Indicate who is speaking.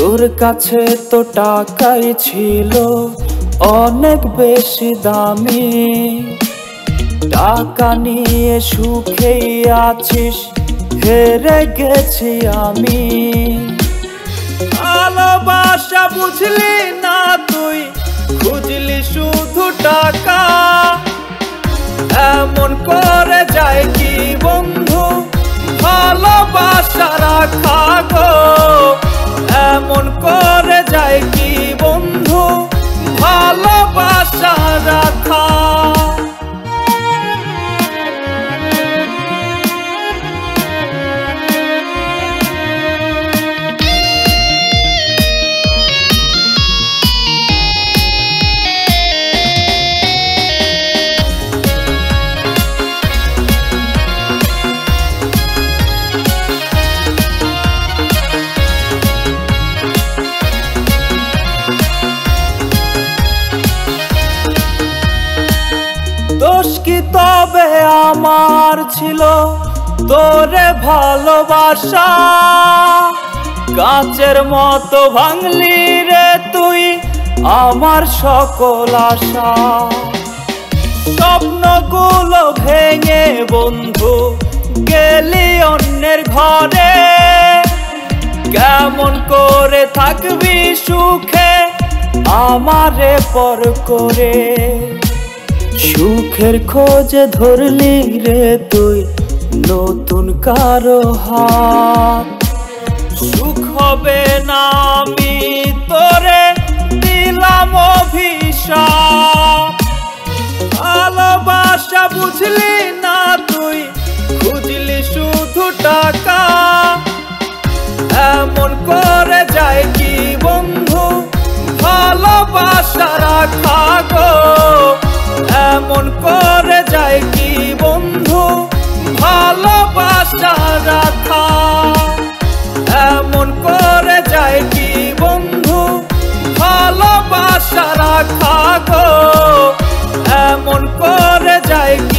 Speaker 1: তোর কাছে তো টাকাই ছিল অনেক বেশি দামি, টাকা নিয়ে সুখেই আছিস, হেরে গেছি আমি। ভালোবাসা বুঝলি না তুই, খুঁজলি শুধু টাকা। এমন করে যায় কি বন্ধু ভালোবাসা রাখা গো, এমন করে যায় কি বন্ধু ভালোবাসা রাখা। দোষ কি তবে আমার ছিল তোরে ভালোবাসা, কাঁচের মতো ভাঙলি রে তুই আমার সকল আশা। স্বপ্নগুলো ভেঙে বন্ধু গেলি অন্যের ঘরে, কেমন করে থাকবি সুখে আমারে পর করে। সুখের খোঁজে ধরলি রে তুই নতুন কারো হাত, সুখ হবে না আমি তোরে দিলাম অভিশাপ। ভালোবাসা বুঝলি না তুই, খুঁজলি শুধু টাকা। এমন করে যায় কি বন্ধু ভালোবাসা রাখা গো, এমন করে যায় কি বন্ধু ভালোবাসা রাখা। এমন করে যায় কি বন্ধু ভালোবাসা রাখা গো, এমন করে যায় কি